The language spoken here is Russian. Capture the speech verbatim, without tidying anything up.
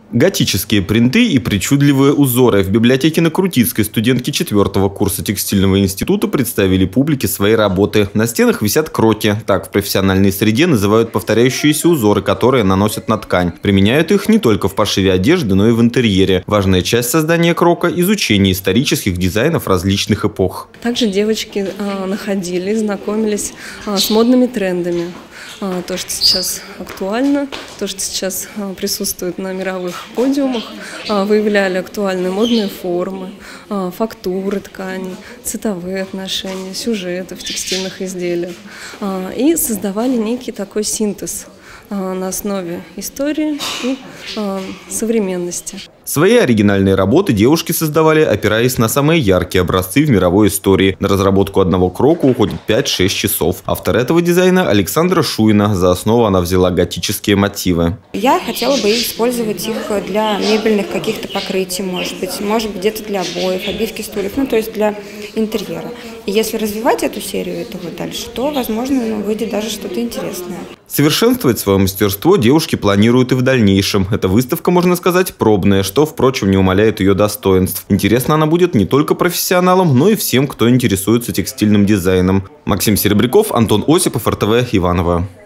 Готические принты и причудливые узоры. В библиотеке на Крутицкой студентки четвертого курса текстильного института представили публике свои работы. На стенах висят кроки. Так в профессиональной среде называют повторяющиеся узоры, которые наносят на ткань. Применяют их не только в пошиве одежды, но и в интерьере. Важная часть создания крока – изучение исторических дизайнов различных эпох. Также девочки а, находили, знакомились а, с модными трендами. А, то, что сейчас актуально, то, что сейчас а, присутствует на мировых подиумах, а, выявляли актуальные модные формы, а, фактуры тканей, цветовые отношения, сюжеты в текстильных изделиях. А, и создавали некий такой синтез а, на основе истории и а, современности. Свои оригинальные работы девушки создавали, опираясь на самые яркие образцы в мировой истории. На разработку одного крока уходит пять-шесть часов. Автор этого дизайна – Александра Шуйна. За основу она взяла готические мотивы. Я хотела бы использовать их для мебельных каких-то покрытий, может быть, может быть где-то для обоев, обивки стульев, ну то есть для интерьера. И если развивать эту серию этого дальше, то, возможно, ну, выйдет даже что-то интересное. Совершенствовать свое мастерство девушки планируют и в дальнейшем. Эта выставка, можно сказать, пробная, что, впрочем, не умаляет ее достоинств. Интересна она будет не только профессионалам, но и всем, кто интересуется текстильным дизайном. Максим Серебряков, Антон Осипов, эр тэ вэ Иваново.